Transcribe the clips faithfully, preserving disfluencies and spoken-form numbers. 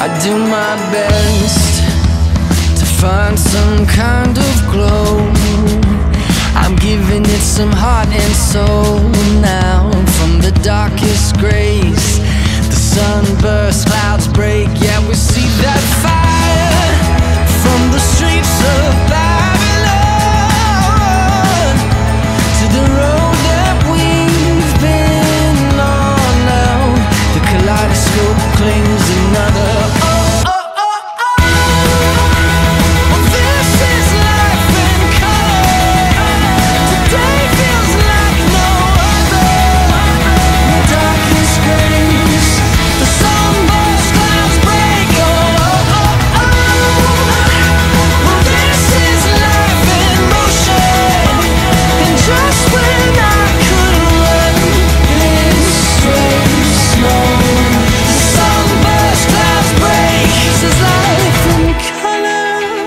I do my best to find some kind of glow. I'm giving it some heart and soul now. From the darkest grays, the sunburst, clouds break. Yeah, we see that fire from the streets of Babylon to the road that we've been on now. The kaleidoscope claims another. Oh, oh, oh, oh. Well, this is life in color. Today feels like no other. The darkest grays, the sunburst, clouds break. Oh, oh, oh, oh. Well, this is life in motion. And just when I could run this race, no, the sunburst, clouds break. This is life in color.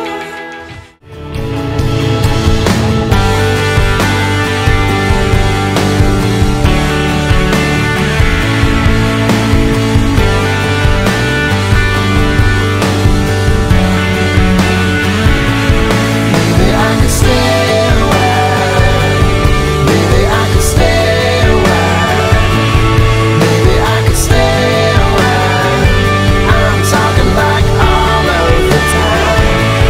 Maybe I could stay a while. Maybe I could stay a while. Maybe I could stay a while. I'm talking like all of the time.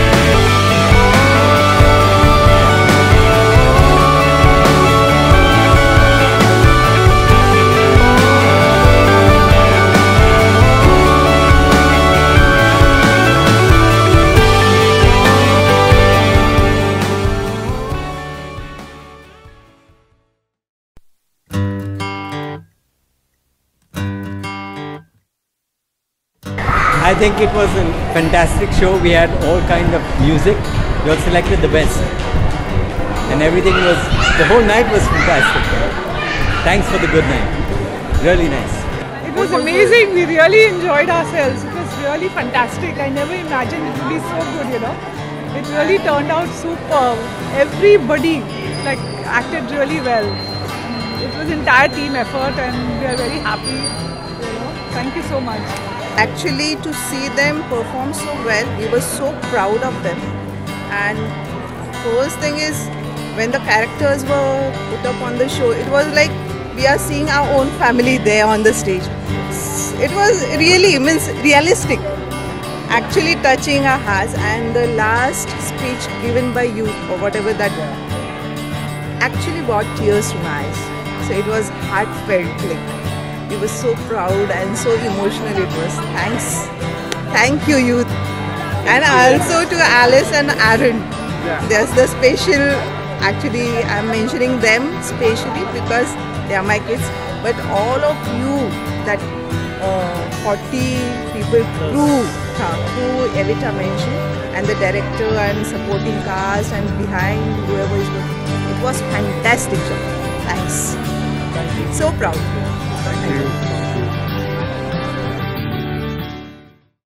I think it was a fantastic show. We had all kind of music. We all selected the best. And everything was, the whole night was fantastic. Thanks for the good night. Really nice. It was amazing. We really enjoyed ourselves. It was really fantastic. I never imagined it would be so good, you know. It really turned out superb. Everybody like acted really well. It was entire team effort and we are very happy. You know. Thank you so much. Actually, to see them perform so well, we were so proud of them. And first thing is, when the characters were put up on the show, it was like we are seeing our own family there on the stage. It was really, means realistic, actually touching our hearts. And the last speech given by you, or whatever that, actually brought tears to my eyes. So it was heartfelt. Like, we were so proud and so emotional it was. Thanks. Thank you, youth. And also to Alice and Aaron. There's the special, actually I'm mentioning them specially because they are my kids. But all of you, that uh, forty people crew, uh, crew Evita mentioned, and the director and supporting cast and behind whoever is working. It was fantastic job. Thanks. So proud. Thank you.